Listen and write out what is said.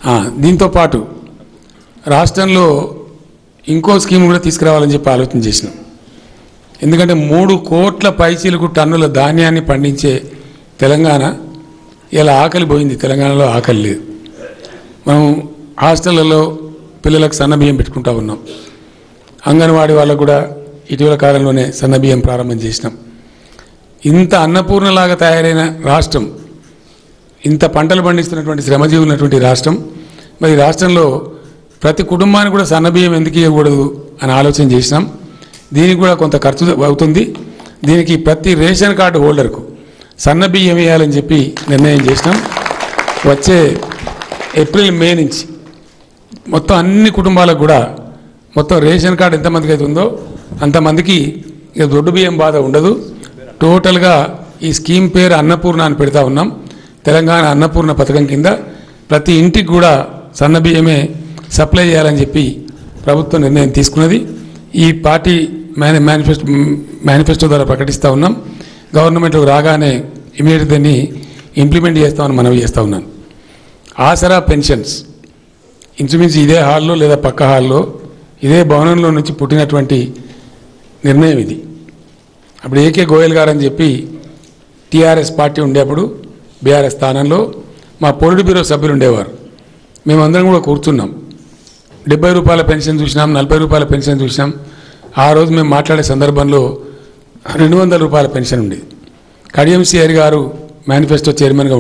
దీంతో పాటు రాష్ట్రంలో ఇంకో స్కీమ్ కూడా తీసుకురావాలని చెప్పి ఆలోచన చేసినాం. ఎందుకంటే 3 కోట్ల పైచీలకు టన్నుల ధాన్యాన్ని పండించే తెలంగాణ ఇలా ఆకలి పోయింది. తెలంగాణలో ఆకలి లేదు. మనం హాస్టళ్లలో పిల్లలకు సన్నబియ్యం పెట్టుకుంటా ఉన్నాం. అంగన్వాడీ వాళ్ళకు కూడా ఇటీవల కాలంలోనే సన్నబియ్యం ప్రారంభం చేసినాం. ఇంత అన్నపూర్ణలాగా తయారైన రాష్ట్రం, ఇంత పంటలు పండిస్తున్నటువంటి శ్రమజీవులు ఉన్నటువంటి రాష్ట్రం, మరి రాష్ట్రంలో ప్రతి కుటుంబానికి కూడా సన్నబియ్యం ఎందుకు ఇవ్వకూడదు అని ఆలోచన చేసినాం. దీనికి కూడా కొంత ఖర్చు అవుతుంది. దీనికి ప్రతి రేషన్ కార్డు హోల్డర్కు సన్నబియ్యం వేయాలని చెప్పి నిర్ణయం చేసినాం. వచ్చే ఏప్రిల్ మే నుంచి మొత్తం అన్ని కుటుంబాలకు కూడా మొత్తం రేషన్ కార్డు ఎంతమందికి అయితే ఉందో అంతమందికి ఇక దొడ్డు బియ్యం బాధ ఉండదు. టోటల్గా ఈ స్కీమ్ పేరు అన్నపూర్ణ అని పెడతా ఉన్నాం. తెలంగాణ అన్నపూర్ణ పథకం కింద ప్రతి ఇంటికి కూడా సన్నబియ్యమే సప్లై చేయాలని చెప్పి ప్రభుత్వం నిర్ణయం తీసుకున్నది. ఈ పార్టీ మేనిఫెస్టో ద్వారా ప్రకటిస్తూ ఉన్నాం. గవర్నమెంట్లోకి రాగానే ఇమీడియట్ దాన్ని ఇంప్లిమెంట్ చేస్తామని మనవి చేస్తూ ఉన్నాను. ఆసరా పెన్షన్స్ ఇంచుమించు ఇదే హాల్లో లేదా పక్క హాల్లో ఇదే భవనంలో నుంచి పుట్టినటువంటి నిర్ణయం ఇది. అప్పుడు ఏకే గోయల్ గారు అని చెప్పి టీఆర్ఎస్ పార్టీ ఉండేప్పుడు బీఆర్ఎస్ స్థానంలో మా పొలిట్ బ్యూరో సభ్యులు ఉండేవారు. మేమందరం కూడా కూర్చున్నాం. 70 రూపాయల పెన్షన్ చూసినాం, 40 రూపాయల పెన్షన్ చూసినాం. ఆ రోజు మేము మాట్లాడే సందర్భంలో 200 రూపాయల పెన్షన్ ఉండేది. కడియం సిఆర్ గారు మేనిఫెస్టో చైర్మన్గా